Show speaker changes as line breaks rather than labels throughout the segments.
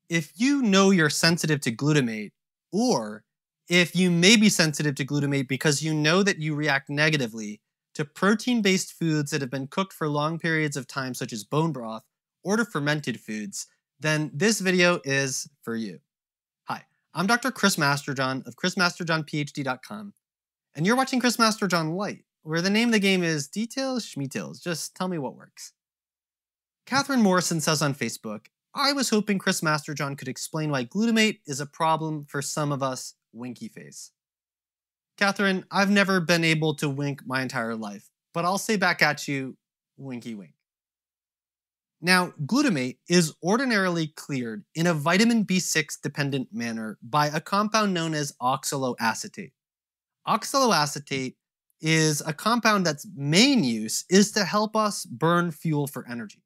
If you know you're sensitive to glutamate, or if you may be sensitive to glutamate because you know that you react negatively to protein-based foods that have been cooked for long periods of time, such as bone broth, or to fermented foods, then this video is for you. Hi, I'm Dr. Chris Masterjohn of chrismasterjohnphd.com, and you're watching Chris Masterjohn Lite, where the name of the game is details schmeetails, just tell me what works. Catherine Morrison says on Facebook, I was hoping Chris Masterjohn could explain why glutamate is a problem for some of us, winky face. Catherine, I've never been able to wink my entire life, but I'll say back at you, winky wink. Now, glutamate is ordinarily cleared in a vitamin B6 dependent manner by a compound known as oxaloacetate. Oxaloacetate is a compound that's main use is to help us burn fuel for energy.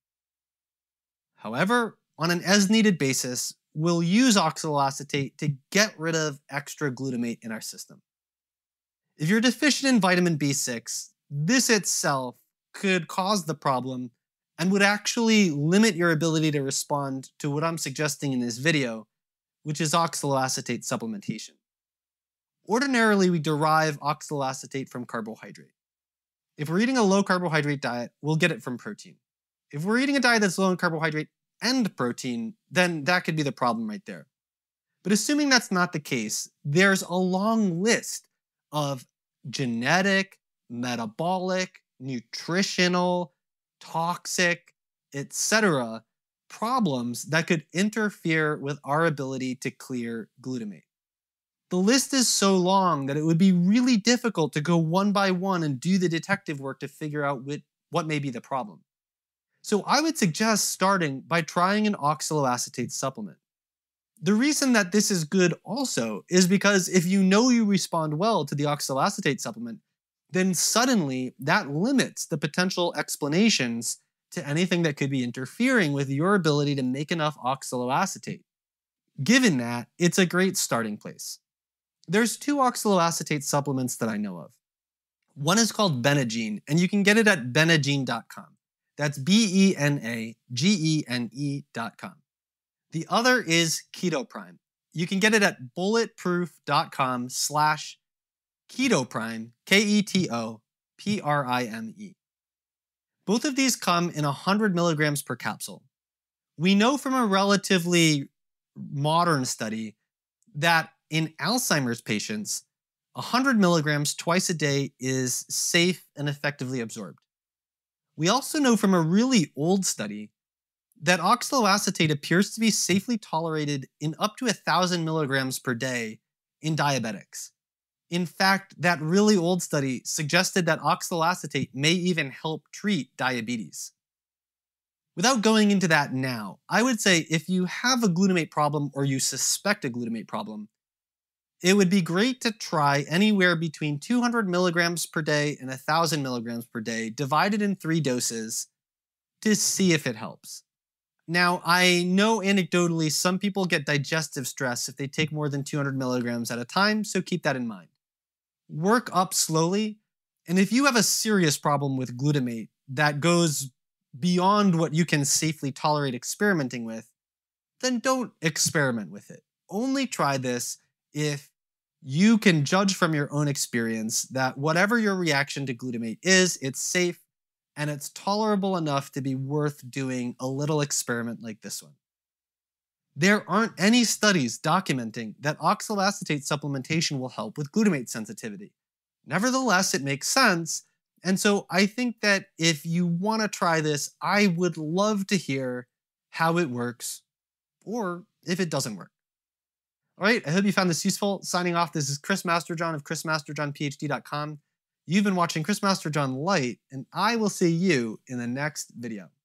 However, on an as-needed basis, we'll use oxaloacetate to get rid of extra glutamate in our system. If you're deficient in vitamin B6, this itself could cause the problem and would actually limit your ability to respond to what I'm suggesting in this video, which is oxaloacetate supplementation. Ordinarily, we derive oxaloacetate from carbohydrate. If we're eating a low-carbohydrate diet, we'll get it from protein. If we're eating a diet that's low in carbohydrate and protein, then that could be the problem right there. But assuming that's not the case, there's a long list of genetic, metabolic, nutritional, toxic, etc. problems that could interfere with our ability to clear glutamate. The list is so long that it would be really difficult to go one by one and do the detective work to figure out what may be the problem. So I would suggest starting by trying an oxaloacetate supplement. The reason that this is good also is because if you know you respond well to the oxaloacetate supplement, then suddenly that limits the potential explanations to anything that could be interfering with your ability to make enough oxaloacetate. Given that, it's a great starting place. There's two oxaloacetate supplements that I know of. One is called Benagene, and you can get it at benagene.com. That's benagene.com. The other is Ketoprime. You can get it at bulletproof.com/ketoprime, Ketoprime. Both of these come in 100 milligrams per capsule. We know from a relatively modern study that in Alzheimer's patients, 100 milligrams twice a day is safe and effectively absorbed. We also know from a really old study that oxaloacetate appears to be safely tolerated in up to 1,000 milligrams per day in diabetics. In fact, that really old study suggested that oxaloacetate may even help treat diabetes. Without going into that now, I would say if you have a glutamate problem or you suspect a glutamate problem, it would be great to try anywhere between 200 milligrams per day and 1,000 milligrams per day, divided in 3 doses, to see if it helps. Now, I know anecdotally some people get digestive stress if they take more than 200 milligrams at a time, so keep that in mind. Work up slowly, and if you have a serious problem with glutamate that goes beyond what you can safely tolerate experimenting with, then don't experiment with it. Only try this if you can judge from your own experience that whatever your reaction to glutamate is, it's safe and it's tolerable enough to be worth doing a little experiment like this one. There aren't any studies documenting that oxaloacetate supplementation will help with glutamate sensitivity. Nevertheless, it makes sense, and so I think that if you want to try this, I would love to hear how it works or if it doesn't work. All right, I hope you found this useful. Signing off, this is Chris Masterjohn of chrismasterjohnphd.com. You've been watching Chris Masterjohn Lite, and I will see you in the next video.